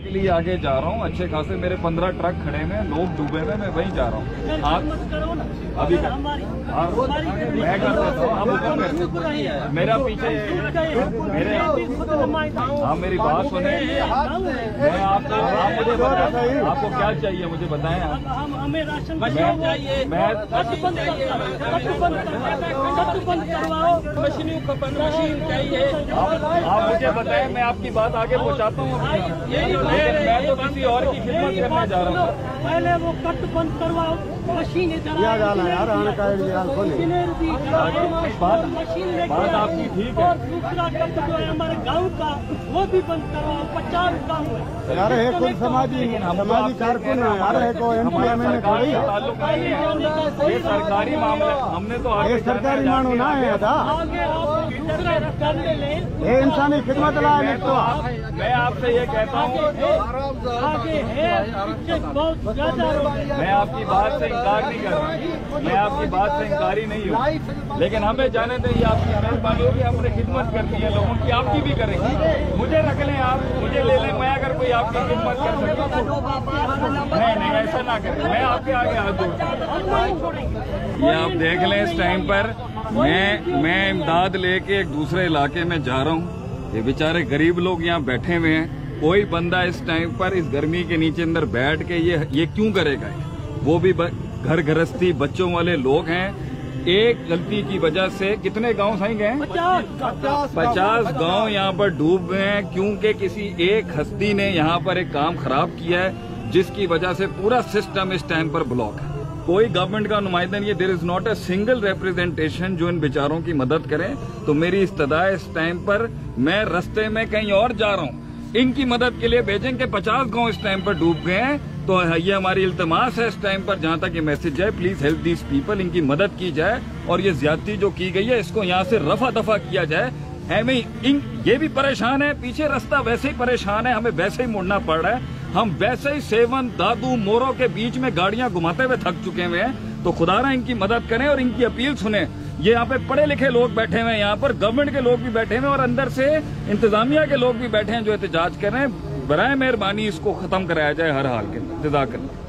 के लिए आगे जा रहा हूँ। अच्छे खासे मेरे 15 ट्रक खड़े हैं, लोग डूबे हुए, मैं वहीं जा रहा हूँ। आप अभी मैं कर देता हूँ, आप मेरा पीछे मेरे आप मेरी बात सुने। मैं आपको क्या चाहिए मुझे बताएं। हमें राशन चाहिए, मशीन चाहिए। आप मुझे बताएं, मैं आपकी बात आगे पहुंचाता हूँ। मैं तो किसी और की खिदमत करने जा रहा हूँ। पहले वो कट बंद करवाओ, मशीन बात आपकी ठीक है। और दूसरा कट जो है हमारे गाँव का वो भी बंद करवाओ। 50 गाँव है यार, है कोई समाजी कारकुन है यार, है कोई एम्प्लॉयमेंट थोड़ी है, ये सरकारी मामला। हमने तो ये सरकारी मानो ना है था, ये इंसानी खिदमत लाए तो। मैं आपसे ये कहता हूँ, मैं आपकी बात से इनकार नहीं कर रहा, मैं आपकी बात से इनकारी नहीं हूँ, लेकिन हमें जाने दें। ये आपकी मेहरबानी होगी, हमने खिदमत करनी है लोगों की, आपकी भी करेंगे। मुझे रख लें, आप मुझे ले लें, मैं अगर कोई आपकी खिदमत कर सकता हूँ। नहीं, ऐसा ना करें, मैं आपके आगे हाथ जोड़ता हूँ। ये आप देख लें, इस टाइम पर मैं इमदाद लेके एक दूसरे इलाके में जा रहा हूँ। ये बेचारे गरीब लोग यहाँ बैठे हुए हैं। कोई बंदा इस टाइम पर इस गर्मी के नीचे अंदर बैठ के ये क्यों करेगा? वो भी घर गृहस्थी बच्चों वाले लोग हैं। एक गलती की वजह से कितने गांव सही गए? 50 गांव यहाँ पर डूब गए हैं, क्योंकि किसी एक हस्ती ने यहाँ पर एक काम खराब किया है, जिसकी वजह से पूरा सिस्टम इस टाइम पर ब्लॉक है। कोई गवर्नमेंट का नुमाइंदा नहीं है। There is not a single representation जो इन बेचारों की मदद करें। तो मेरी इस्तदा है, इस टाइम पर मैं रास्ते में कहीं और जा रहा हूँ, इनकी मदद के लिए भेजें कि 50 गांव इस टाइम पर डूब गए हैं। तो ये हमारी इल्तमास है इस टाइम पर, जहां तक ये मैसेज जाए, प्लीज हेल्प दीज पीपल, इनकी मदद की जाए और ये ज्यादती जो की गई है इसको यहाँ से रफा दफा किया जाए। ये भी परेशान है, पीछे रास्ता वैसे ही परेशान है, हमें वैसे ही मुड़ना पड़ रहा है। हम वैसे ही सेवन दादू मोरों के बीच में गाड़ियां घुमाते हुए थक चुके हुए हैं। तो खुदारा इनकी मदद करें और इनकी अपील सुने। ये यहाँ पे पढ़े लिखे लोग बैठे हुए हैं, यहाँ पर गवर्नमेंट के लोग भी बैठे हुए हैं और अंदर से इंतजामिया के लोग भी बैठे हैं जो एहतजाज कर रहे हैं। बराए मेहरबानी इसको खत्म कराया जाए हर हाल के। जज़ाकल्लाह।